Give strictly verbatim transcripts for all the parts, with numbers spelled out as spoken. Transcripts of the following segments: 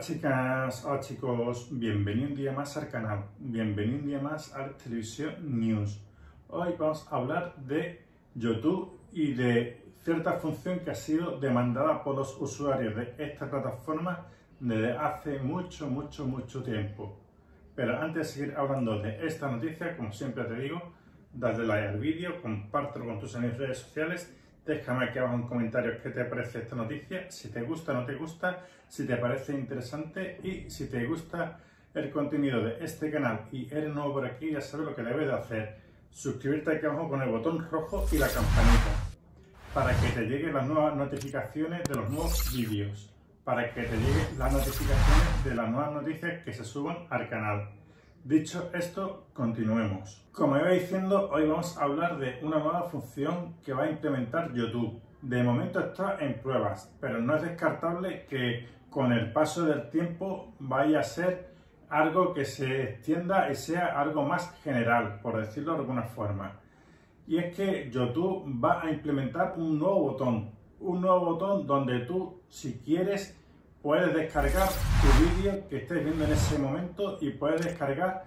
chicas, hola chicos, bienvenido un día más al canal, bienvenido un día más a Televisión News. Hoy vamos a hablar de YouTube y de cierta función que ha sido demandada por los usuarios de esta plataforma desde hace mucho, mucho, mucho tiempo. Pero antes de seguir hablando de esta noticia, como siempre te digo, dale like al vídeo, compártelo con tus amigos en redes sociales. Déjame aquí abajo en comentarios qué te parece esta noticia, si te gusta o no te gusta, si te parece interesante y si te gusta el contenido de este canal y eres nuevo por aquí, ya sabes lo que debes de hacer. Suscribirte aquí abajo con el botón rojo y la campanita para que te lleguen las nuevas notificaciones de los nuevos vídeos, para que te lleguen las notificaciones de las nuevas noticias que se suban al canal. Dicho esto, continuemos. Como iba diciendo, hoy vamos a hablar de una nueva función que va a implementar YouTube. De momento está en pruebas, pero no es descartable que con el paso del tiempo vaya a ser algo que se extienda y sea algo más general, por decirlo de alguna forma. Y es que YouTube va a implementar un nuevo botón, un nuevo botón donde tú, si quieres, puedes descargar tu vídeo que estés viendo en ese momento y puedes descargar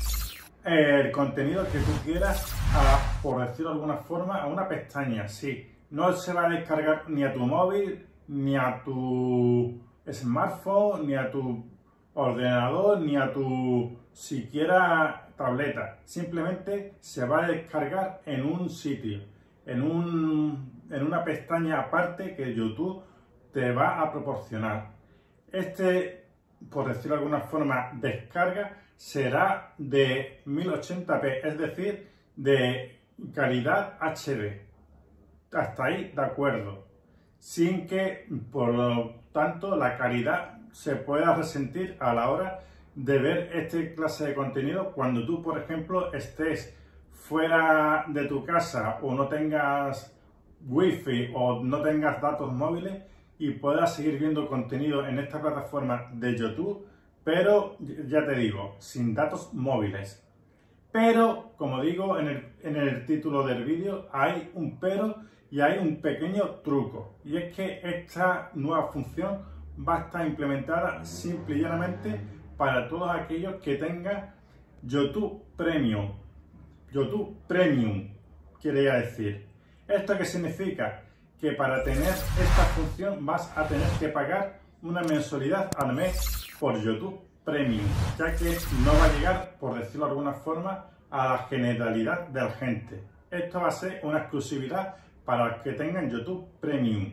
el contenido que tú quieras, a, por decirlo de alguna forma, a una pestaña. Sí, no se va a descargar ni a tu móvil, ni a tu smartphone, ni a tu ordenador, ni a tu siquiera tableta. Simplemente se va a descargar en un sitio, en, un, en una pestaña aparte que YouTube te va a proporcionar. Este, por decirlo de alguna forma, descarga será de mil ochenta p, es decir, de calidad H D. Hasta ahí de acuerdo. Sin que, por lo tanto, la calidad se pueda resentir a la hora de ver este clase de contenido cuando tú, por ejemplo, estés fuera de tu casa o no tengas wifi o no tengas datos móviles y puedas seguir viendo contenido en esta plataforma de YouTube, pero ya te digo, sin datos móviles. Pero, como digo en el, en el título del vídeo, hay un pero y hay un pequeño truco. Y es que esta nueva función va a estar implementada simple y llanamente para todos aquellos que tengan YouTube Premium. YouTube Premium, quería decir. ¿Esto qué significa? Que para tener esta función vas a tener que pagar una mensualidad al mes por YouTube Premium, ya que no va a llegar, por decirlo de alguna forma, a la generalidad de la gente. Esto va a ser una exclusividad para los que tengan YouTube Premium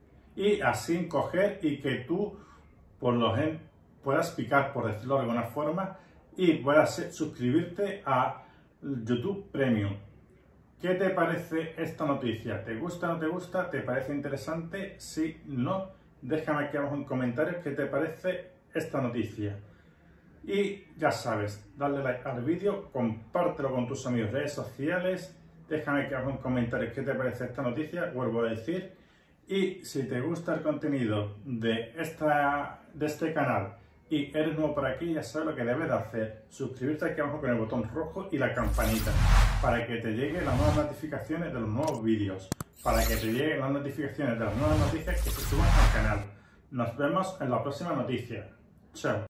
y así coger y que tú por lo gen puedas picar, por decirlo de alguna forma, y puedas suscribirte a YouTube Premium. ¿Qué te parece esta noticia? ¿Te gusta o no te gusta? ¿Te parece interesante? Si no, déjame aquí abajo en comentarios qué te parece esta noticia. Y ya sabes, dale like al vídeo, compártelo con tus amigos en redes sociales, déjame aquí abajo en comentarios qué te parece esta noticia, vuelvo a decir. Y si te gusta el contenido de, esta, de este canal y eres nuevo por aquí, ya sabes lo que debes de hacer. Suscribirte aquí abajo con el botón rojo y la campanita para que te lleguen las nuevas notificaciones de los nuevos vídeos, para que te lleguen las notificaciones de las nuevas noticias que se suban al canal. Nos vemos en la próxima noticia. Chao.